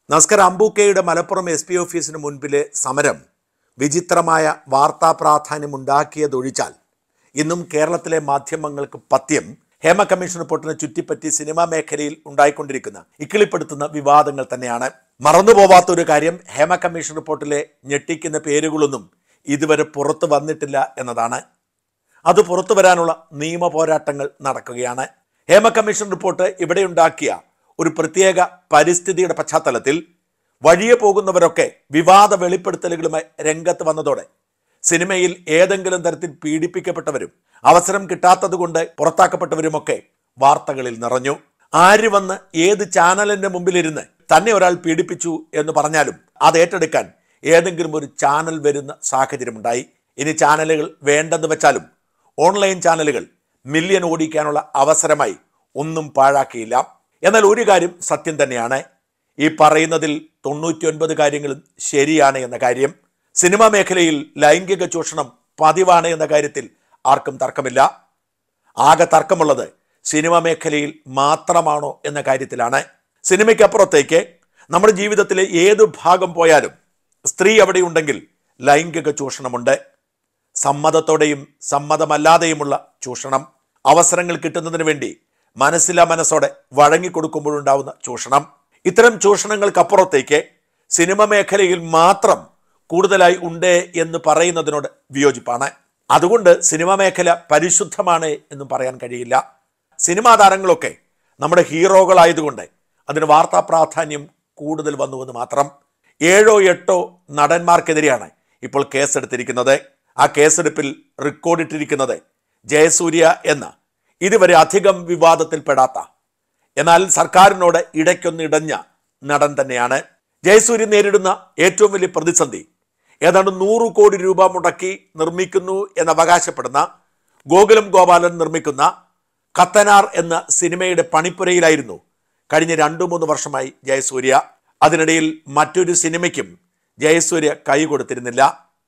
നസ്കർ അംബുക്കയുടെ Malappuram SP ഓഫീസിന് മുൻപിലെ സമരം വിചിത്രമായ വാർത്താ പ്രാധാന്യമുണ്ടാക്കിയതൊഴിച്ചാൽ ഇന്നും കേരളത്തിലെ മാധ്യമങ്ങൾക്ക് പഥ്യം ഹേമ കമ്മീഷൻ റിപ്പോർട്ടിനെ ചുറ്റിപ്പറ്റി സിനിമാ മേഖലയിൽ ഉണ്ടായിക്കൊണ്ടിരിക്കുന്ന ഇക്കിളിപ്പെടുത്തുന്ന വിവാദങ്ങൾ തന്നെയാണ്. മറന്നുപോവാത്ത ഒരു കാര്യം, ഹേമ കമ്മീഷൻ റിപ്പോർട്ടിലെ ഞെട്ടിക്കുന്ന പേരുകളൊന്നും ഇതുവരെ പുറത്തു വന്നിട്ടില്ല എന്നതാണ്. അത് പുറത്തു വരാനുള്ള നിയമ പോരാട്ടങ്ങൾ നടക്കുകയാണ്. ഹേമ കമ്മീഷൻ റിപ്പോർട്ട് ഇവിടെ ഉണ്ടാക്കിയ ഒരു പ്രത്യേക പരിസ്ഥിതിയുടെ പശ്ചാത്തലത്തിൽ വഴിയെ പോകുന്നവരൊക്കെ വിവാദ വെളിപ്പെടുത്തലുകളുമായി രംഗത്ത് വന്നതോടെ സിനിമയിൽ ഏതെങ്കിലും തരത്തിൽ പീഡിപ്പിക്കപ്പെട്ടവരും അവസരം കിട്ടാത്തതുകൊണ്ട് പുറത്താക്കപ്പെട്ടവരുമൊക്കെ വാർത്തകളിൽ നിറഞ്ഞു. ആര് വന്ന് ഏത് ചാനലിന്റെ മുമ്പിലിരുന്ന് തന്നെ ഒരാൾ പീഡിപ്പിച്ചു എന്ന് പറഞ്ഞാലും അത് ഏറ്റെടുക്കാൻ ഏതെങ്കിലും ഒരു ചാനൽ വരുന്ന സാഹചര്യമുണ്ടായി. ഇനി ചാനലുകൾ വേണ്ടെന്ന് വെച്ചാലും ഓൺലൈൻ ചാനലുകൾ മില്യൺ ഓടിക്കാനുള്ള അവസരമായി ഒന്നും പാഴാക്കിയില്ല. എന്നാൽ ഒരു കാര്യം സത്യം തന്നെയാണ്, ഈ പറയുന്നതിൽ 99 കാര്യങ്ങളും ശരിയാണ് എന്ന കാര്യം. സിനിമാ മേഖലയിൽ ലൈംഗിക ചൂഷണം പതിവാണ് എന്ന കാര്യത്തിൽ ആർക്കും തർക്കമില്ല. ആകെ തർക്കമുള്ളത് സിനിമാ മേഖലയിൽ മാത്രമാണോ എന്ന കാര്യത്തിലാണ്. സിനിമയ്ക്കപ്പുറത്തേക്ക് നമ്മുടെ ജീവിതത്തിലെ ഏത് ഭാഗം പോയാലും സ്ത്രീ അവിടെ ഉണ്ടെങ്കിൽ ലൈംഗിക ചൂഷണമുണ്ട്. സമ്മതത്തോടെയും സമ്മതമല്ലാതെയുമുള്ള ചൂഷണം, അവസരങ്ങൾ കിട്ടുന്നതിന് വേണ്ടി മനസ്സോടെ വഴങ്ങിക്കൊടുക്കുമ്പോഴുണ്ടാവുന്ന ചൂഷണം, ഇത്തരം ചൂഷണങ്ങൾക്കപ്പുറത്തേക്ക് സിനിമ മേഖലയിൽ മാത്രം കൂടുതലായി ഉണ്ട് എന്ന് പറയുന്നതിനോട് വിയോജിപ്പാണ്. അതുകൊണ്ട് സിനിമാ മേഖല പരിശുദ്ധമാണ് എന്നും പറയാൻ കഴിയില്ല. സിനിമാ താരങ്ങളൊക്കെ നമ്മുടെ ഹീറോകളായതുകൊണ്ട് അതിന് വാർത്താ പ്രാധാന്യം കൂടുതൽ വന്നുവെന്ന് മാത്രം. 7-8 നടന്മാർക്കെതിരെയാണ് ഇപ്പോൾ കേസെടുത്തിരിക്കുന്നത്. ആ കേസെടുപ്പിൽ റെക്കോർഡിട്ടിരിക്കുന്നത് ജയസൂര്യ എന്ന ഇതുവരെ അധികം വിവാദത്തിൽപ്പെടാത്ത എന്നാൽ സർക്കാരിനോട് ഇടയ്ക്കൊന്നിടഞ്ഞ നടൻ തന്നെയാണ്. ജയസൂര്യ നേരിടുന്ന ഏറ്റവും വലിയ പ്രതിസന്ധി ഏതാണ്ട് 100 കോടി രൂപ മുടക്കി നിർമ്മിക്കുന്നു എന്നവകാശപ്പെടുന്ന ഗോകുലം ഗോപാലൻ നിർമ്മിക്കുന്ന കത്തനാർ എന്ന സിനിമയുടെ പണിപ്പുരയിലായിരുന്നു കഴിഞ്ഞ 2-3 വർഷമായി ജയസൂര്യ. അതിനിടയിൽ മറ്റൊരു സിനിമയ്ക്കും ജയസൂര്യ കൈ കൊടുത്തിരുന്നില്ല.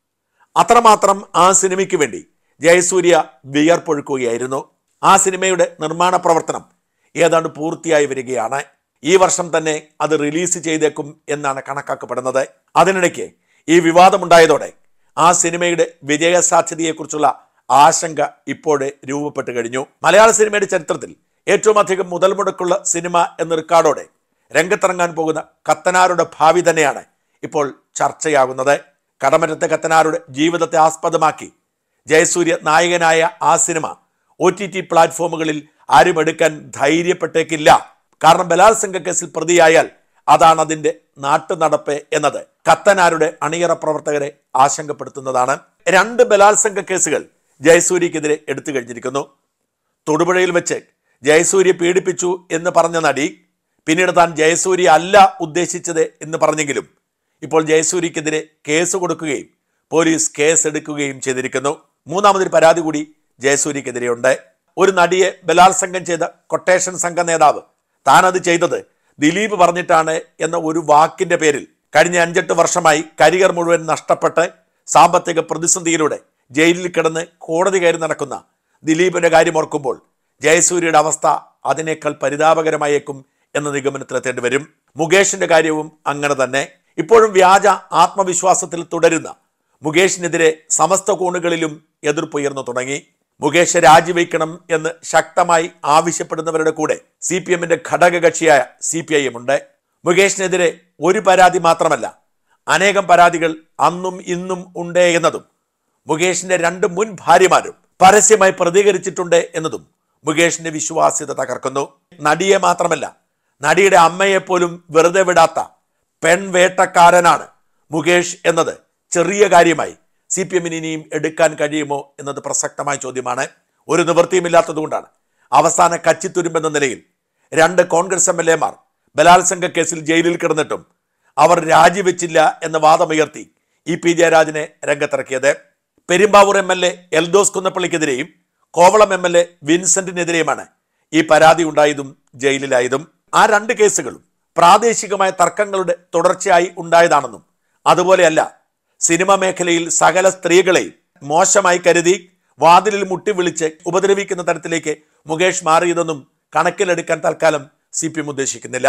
അത്രമാത്രം ആ സിനിമയ്ക്ക് വേണ്ടി ജയസൂര്യ വിയർപ്പൊഴുക്കുകയായിരുന്നു. ആ സിനിമയുടെ നിർമ്മാണ പ്രവർത്തനം ഏതാണ്ട് പൂർത്തിയായി വരികയാണ്. ഈ വർഷം തന്നെ അത് റിലീസ് ചെയ്തേക്കും എന്നാണ് കണക്കാക്കപ്പെടുന്നത്. അതിനിടയ്ക്ക് ഈ വിവാദമുണ്ടായതോടെ ആ സിനിമയുടെ വിജയസാധ്യതയെക്കുറിച്ചുള്ള ആശങ്ക ഇപ്പോഴേ രൂപപ്പെട്ടു കഴിഞ്ഞു. മലയാള സിനിമയുടെ ചരിത്രത്തിൽ ഏറ്റവും അധികം മുതൽ മുടക്കുള്ള സിനിമ എന്ന റെക്കോർഡോടെ രംഗത്തിറങ്ങാൻ പോകുന്ന കത്തനാരുടെ ഭാവി തന്നെയാണ് ഇപ്പോൾ ചർച്ചയാകുന്നത്. കടമറ്റത്തെ കത്തനാരുടെ ജീവിതത്തെ ആസ്പദമാക്കി ജയസൂര്യ നായകനായ ആ സിനിമ OTT പ്ലാറ്റ്ഫോമുകളിൽ ആരും എടുക്കാൻ ധൈര്യപ്പെട്ടേക്കില്ല. കാരണം ബലാത്സംഗ കേസിൽ പ്രതിയായാൽ അതാണ് അതിൻ്റെ നാട്ടുനടപ്പ് എന്നത് കത്തനാരുടെ അണിയറ പ്രവർത്തകരെ ആശങ്കപ്പെടുത്തുന്നതാണ്. 2 ബലാത്സംഗ കേസുകൾ ജയസൂര്യക്കെതിരെ എടുത്തു കഴിഞ്ഞിരിക്കുന്നു. തൊടുപുഴയിൽ വെച്ച് ജയസൂര്യ പീഡിപ്പിച്ചു എന്ന് പറഞ്ഞ നടി പിന്നീട് താൻ ജയസൂര്യ അല്ല ഉദ്ദേശിച്ചത് എന്ന് പറഞ്ഞെങ്കിലും ഇപ്പോൾ ജയസൂര്യക്കെതിരെ കേസ് കൊടുക്കുകയും പോലീസ് കേസ് എടുക്കുകയും ചെയ്തിരിക്കുന്നു. 3ാമതൊരു പരാതി കൂടി ജയസൂര്യക്കെതിരെയുണ്ട്. ഒരു നടിയെ ബലാത്സംഗം ചെയ്ത കൊട്ടേഷൻ സംഘ നേതാവ് താനത് ചെയ്തത് ദിലീപ് പറഞ്ഞിട്ടാണ് എന്ന ഒരു വാക്കിന്റെ പേരിൽ കഴിഞ്ഞ 5-8 വർഷമായി കരിയർ മുഴുവൻ നഷ്ടപ്പെട്ട് സാമ്പത്തിക പ്രതിസന്ധിയിലൂടെ ജയിലിൽ കിടന്ന് കോടതി കയറി നടക്കുന്ന ദിലീപിന്റെ കാര്യം ഓർക്കുമ്പോൾ ജയസൂര്യയുടെ അവസ്ഥ അതിനേക്കാൾ പരിതാപകരമായേക്കും എന്ന നിഗമനത്തിലെത്തേണ്ടി വരും. മുകേഷിന്റെ കാര്യവും അങ്ങനെ തന്നെ. ഇപ്പോഴും വ്യാജ ആത്മവിശ്വാസത്തിൽ തുടരുന്ന മുകേഷിനെതിരെ സമസ്ത കോണുകളിലും എതിർപ്പുയർന്നു തുടങ്ങി. മുകേഷ് രാജിവെക്കണം എന്ന് ശക്തമായി ആവശ്യപ്പെടുന്നവരുടെ കൂടെ CPMന്റെ ഘടകകക്ഷിയായ CPIM ഉണ്ട്. മുകേഷിനെതിരെ ഒരു പരാതി മാത്രമല്ല, അനേകം പരാതികൾ അന്നും ഇന്നും ഉണ്ട് എന്നതും മുകേഷിന്റെ 2 മുൻ ഭാര്യമാരും പരസ്യമായി പ്രതികരിച്ചിട്ടുണ്ട് എന്നതും മുകേഷിന്റെ വിശ്വാസ്യത തകർക്കുന്നു. നടിയെ മാത്രമല്ല, നടിയുടെ അമ്മയെപ്പോലും വെറുതെ വിടാത്ത പെൺവേട്ടക്കാരനാണ് മുകേഷ് എന്നത് ചെറിയ കാര്യമായി CPMന് ഇനിയും എടുക്കാൻ കഴിയുമോ എന്നത് പ്രസക്തമായ ചോദ്യമാണ്. ഒരു നിവൃത്തിയുമില്ലാത്തതുകൊണ്ടാണ് അവസാന കച്ചിത്തുരുമ്പെന്ന നിലയിൽ 2 കോൺഗ്രസ് MLAമാർ ബലാത്സംഗ കേസിൽ ജയിലിൽ കിടന്നിട്ടും അവർ രാജിവെച്ചില്ല എന്ന വാദമുയർത്തി EP ജയരാജനെ രംഗത്തിറക്കിയത്. Perumbavoor MLA Eldhose കുന്നപ്പള്ളിക്കെതിരെയും Kovalam MLA വിൻസെന്റിനെതിരെയുമാണ് ഈ പരാതി ഉണ്ടായതും ജയിലിലായതും. ആ 2 കേസുകളും പ്രാദേശികമായ തർക്കങ്ങളുടെ തുടർച്ചയായി ഉണ്ടായതാണെന്നും അതുപോലെയല്ല സിനിമ മേഖലയിൽ സകല സ്ത്രീകളെയും മോശമായി കരുതി വാതിലിൽ മുട്ടി വിളിച്ച് ഉപദ്രവിക്കുന്ന തരത്തിലേക്ക് മുകേഷ് മാറിയതെന്നും കണക്കിലെടുക്കാൻ തൽക്കാലം CPM ഉദ്ദേശിക്കുന്നില്ല.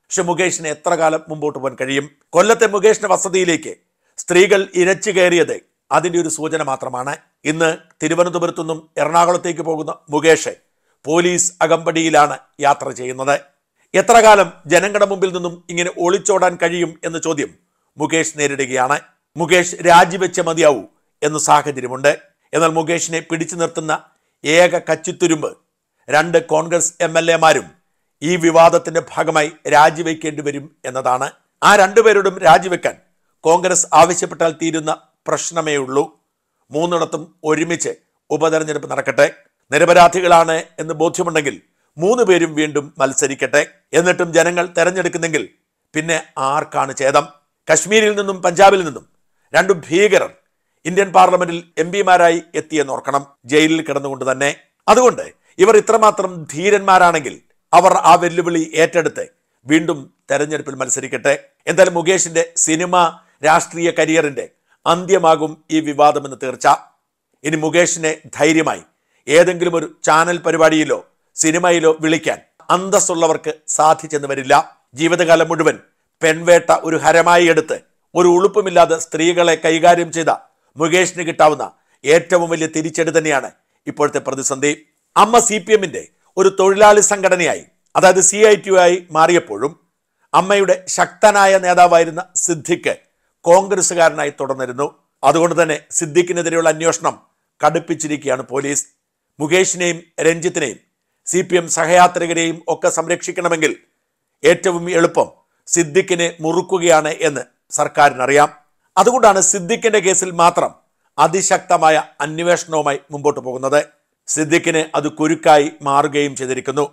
പക്ഷെ മുകേഷിന് എത്ര കാലം മുമ്പോട്ട് പോകാൻ കഴിയും? കൊല്ലത്തെ മുകേഷിന്റെ വസതിയിലേക്ക് സ്ത്രീകൾ ഇരച്ചു കയറിയത് അതിന്റെ ഒരു സൂചന മാത്രമാണ്. ഇന്ന് തിരുവനന്തപുരത്തു നിന്നും എറണാകുളത്തേക്ക് പോകുന്ന മുകേഷ് പോലീസ് അകമ്പടിയിലാണ് യാത്ര ചെയ്യുന്നത്. എത്ര കാലം ജനങ്ങളുടെ മുമ്പിൽ നിന്നും ഇങ്ങനെ ഒളിച്ചോടാൻ കഴിയും എന്ന ചോദ്യം മുകേഷ് നേരിടുകയാണ്. മുകേഷ് രാജിവെച്ച മതിയാവൂ എന്ന സാഹചര്യമുണ്ട്. എന്നാൽ മുകേഷിനെ പിടിച്ചു നിർത്തുന്ന ഏക കച്ചിത്തുരുമ്പ് 2 കോൺഗ്രസ് MLA-മാരും ഈ വിവാദത്തിന്റെ ഭാഗമായി രാജിവെക്കേണ്ടി വരും എന്നതാണ്. ആ 2 പേരോടും രാജിവെക്കാൻ കോൺഗ്രസ് ആവശ്യപ്പെട്ടാൽ തീരുന്ന പ്രശ്നമേ ഉള്ളൂ. 3 ഒരുമിച്ച് ഉപതെരഞ്ഞെടുപ്പ് നടക്കട്ടെ. നിരപരാധികളാണ് എന്ന് ബോധ്യമുണ്ടെങ്കിൽ 3 പേരും വീണ്ടും മത്സരിക്കട്ടെ. എന്നിട്ടും ജനങ്ങൾ തെരഞ്ഞെടുക്കുന്നെങ്കിൽ പിന്നെ ആർക്കാണ് ഛേദം? കശ്മീരിൽ നിന്നും പഞ്ചാബിൽ നിന്നും 2 ഭീകരർ ഇന്ത്യൻ പാർലമെന്റിൽ MP-മാരായി എത്തിയെന്നോർക്കണം, ജയിലിൽ കിടന്നുകൊണ്ട് തന്നെ. അതുകൊണ്ട് ഇവർ ഇത്രമാത്രം ധീരന്മാരാണെങ്കിൽ അവർ ആ വെല്ലുവിളി ഏറ്റെടുത്ത് വീണ്ടും തെരഞ്ഞെടുപ്പിൽ മത്സരിക്കട്ടെ. എന്തായാലും മുകേഷിന്റെ സിനിമ രാഷ്ട്രീയ കരിയറിന്റെ അന്ത്യമാകും ഈ വിവാദമെന്ന് തീർച്ച. ഇനി മുകേഷിനെ ധൈര്യമായി ഏതെങ്കിലും ഒരു ചാനൽ പരിപാടിയിലോ സിനിമയിലോ വിളിക്കാൻ അന്തസ്സുള്ളവർക്ക് സാധിച്ചെന്ന് വരില്ല. ജീവിതകാലം മുഴുവൻ പെൺവേട്ട ഒരു ഹരമായി എടുത്ത് ഒരു ഉളുപ്പുമില്ലാതെ സ്ത്രീകളെ കൈകാര്യം ചെയ്ത മുകേഷിന് കിട്ടാവുന്ന ഏറ്റവും വലിയ തിരിച്ചടി തന്നെയാണ് ഇപ്പോഴത്തെ പ്രതിസന്ധി. അമ്മ CPM-ന്റെ ഒരു തൊഴിലാളി സംഘടനയായി, അതായത് CITU ആയി മാറിയപ്പോഴും അമ്മയുടെ ശക്തനായ നേതാവായിരുന്ന സിദ്ദിഖ് കോൺഗ്രസുകാരനായി തുടർന്നിരുന്നു. അതുകൊണ്ട് തന്നെ സിദ്ദിഖിനെതിരെയുള്ള അന്വേഷണം കടുപ്പിച്ചിരിക്കുകയാണ് പോലീസ്. മുകേഷിനെയും രഞ്ജിത്തിനെയും CPM സഹയാത്രികരെയും ഒക്കെ സംരക്ഷിക്കണമെങ്കിൽ ഏറ്റവും എളുപ്പം സിദ്ദിഖിനെ മുറുക്കുകയാണ് എന്ന് സർക്കാരിനറിയാം. അതുകൊണ്ടാണ് സിദ്ദിഖിന്റെ കേസിൽ മാത്രം അതിശക്തമായ അന്വേഷണവുമായി മുമ്പോട്ട് പോകുന്നത്. സിദ്ദിഖിന് അത് കുരുക്കായി മാറുകയും ചെയ്തിരിക്കുന്നു.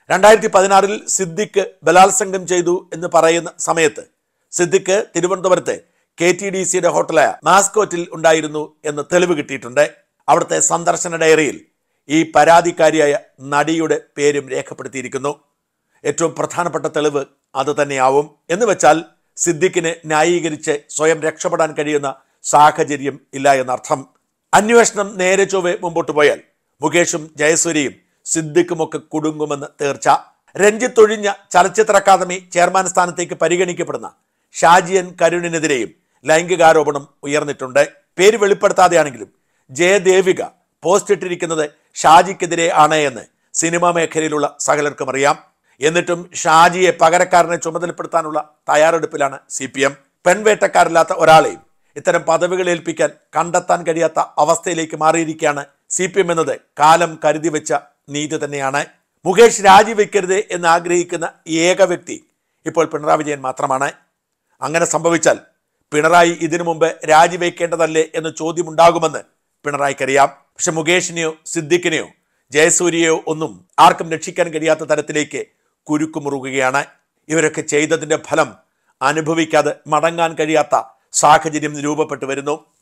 2016 സിദ്ദിഖ് ബലാത്സംഗം ചെയ്തു എന്ന് പറയുന്ന സമയത്ത് സിദ്ദിഖ് തിരുവനന്തപുരത്തെ KTDCയുടെ ഹോട്ടലായ മാസ്കോറ്റിൽ ഉണ്ടായിരുന്നു എന്ന് തെളിവ് കിട്ടിയിട്ടുണ്ട്. അവിടുത്തെ സന്ദർശന ഡയറിയിൽ ഈ പരാതിക്കാരിയായ നടിയുടെ പേരും രേഖപ്പെടുത്തിയിരിക്കുന്നു. ഏറ്റവും പ്രധാനപ്പെട്ട തെളിവ് അത് തന്നെയാവും. എന്ന് വെച്ചാൽ സിദ്ദിഖിനെ ന്യായീകരിച്ച് സ്വയം രക്ഷപ്പെടാൻ കഴിയുന്ന സാഹചര്യം ഇല്ല എന്നർത്ഥം. അന്വേഷണം നേരെ ചൊവ്വെ മുമ്പോട്ട് പോയാൽ മുകേഷും ജയസൂര്യയും സിദ്ദിഖുമൊക്കെ കുടുങ്ങുമെന്ന് തീർച്ച. രഞ്ജിത്ത് ഒഴിഞ്ഞ ചലച്ചിത്ര അക്കാദമി ചെയർമാൻ സ്ഥാനത്തേക്ക് പരിഗണിക്കപ്പെടുന്ന ഷാജിയൻ കരുണിനെതിരെയും ലൈംഗികാരോപണം ഉയർന്നിട്ടുണ്ട്. പേര് വെളിപ്പെടുത്താതെയാണെങ്കിലും ജയദേവിക പോസ്റ്റ് ഇട്ടിരിക്കുന്നത് ഷാജിക്കെതിരെ ആണ് എന്ന് സിനിമാ മേഖലയിലുള്ള സകലർക്കും അറിയാം. എന്നിട്ടും ഷാജിയെ പകരക്കാരനെ ചുമതലപ്പെടുത്താനുള്ള തയ്യാറെടുപ്പിലാണ് CPM. പെൺവേട്ടക്കാരില്ലാത്ത ഒരാളെയും ഇത്തരം പദവികൾ ഏൽപ്പിക്കാൻ കണ്ടെത്താൻ കഴിയാത്ത അവസ്ഥയിലേക്ക് മാറിയിരിക്കുകയാണ് CPM എന്നത് കാലം കരുതി വെച്ച നീതി തന്നെയാണ്. മുകേഷ് രാജിവെക്കരുത് എന്ന് ആഗ്രഹിക്കുന്ന ഏക വ്യക്തി ഇപ്പോൾ പിണറായി വിജയൻ മാത്രമാണ്. അങ്ങനെ സംഭവിച്ചാൽ പിണറായി ഇതിനു മുമ്പ് രാജിവെക്കേണ്ടതല്ലേ എന്ന ചോദ്യമുണ്ടാകുമെന്ന് പിണറായിക്കറിയാം. പക്ഷെ മുകേഷിനെയോ സിദ്ദിഖിനെയോ ജയസൂര്യയോ ഒന്നും ആർക്കും രക്ഷിക്കാൻ കഴിയാത്ത തരത്തിലേക്ക് കുരുക്കുമുറുകുകയാണ്. ഇവരൊക്കെ ചെയ്തതിന്റെ ഫലം അനുഭവിക്കാതെ മടങ്ങാൻ കഴിയാത്ത സാഹചര്യം രൂപപ്പെട്ടു വരുന്നു.